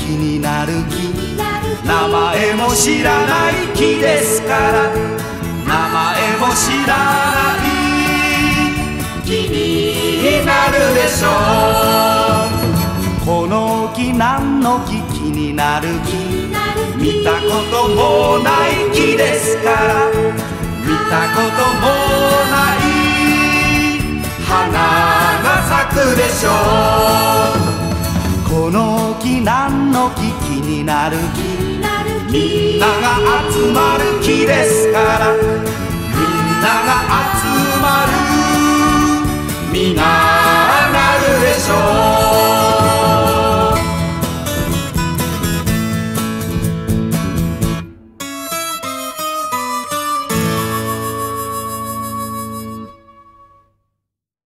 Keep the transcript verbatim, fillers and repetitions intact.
になる木、名前も知らない木ですから、名前も知らない木になるでしょう。この木何の木、気になる木、見たこともない木ですから、見たこともない花が咲くでしょう。この木何の木、気になる木、みんなが集まる木ですから、みんなが集まる皆